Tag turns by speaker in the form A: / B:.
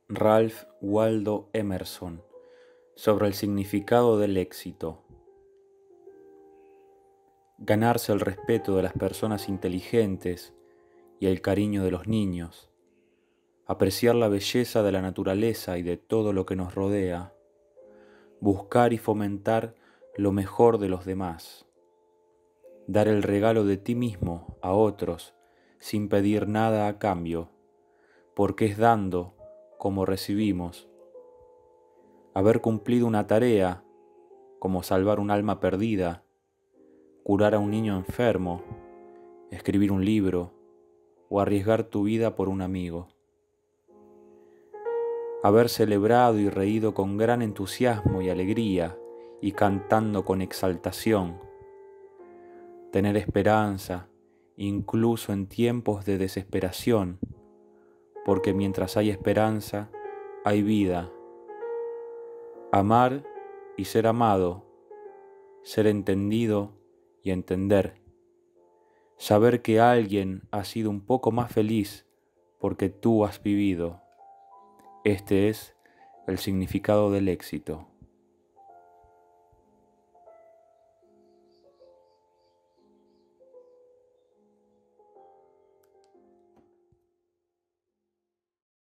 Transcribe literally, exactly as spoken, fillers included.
A: Ralph Waldo Emerson sobre el significado del éxito. Ganarse el respeto de las personas inteligentes y el cariño de los niños, apreciar la belleza de la naturaleza y de todo lo que nos rodea, buscar y fomentar lo mejor de los demás, dar el regalo de ti mismo a otros sin pedir nada a cambio, porque es dando como recibimos, haber cumplido una tarea como salvar un alma perdida, curar a un niño enfermo, escribir un libro o arriesgar tu vida por un amigo. Haber celebrado y reído con gran entusiasmo y alegría y cantando con exaltación. Tener esperanza incluso en tiempos de desesperación, porque mientras hay esperanza, hay vida. Amar y ser amado, ser entendido y entender. Saber que alguien ha sido un poco más feliz porque tú has vivido. Este es el significado del éxito.